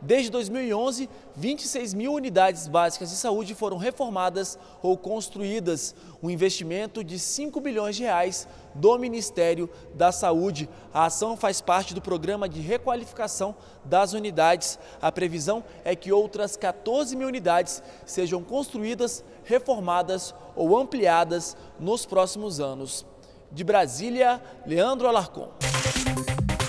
Desde 2011, 26 mil unidades básicas de saúde foram reformadas ou construídas, um investimento de 5 bilhões de reais do Ministério da Saúde. A ação faz parte do programa de requalificação das unidades. A previsão é que outras 14 mil unidades sejam construídas, reformadas ou ampliadas nos próximos anos. De Brasília, Leandro Alarcon.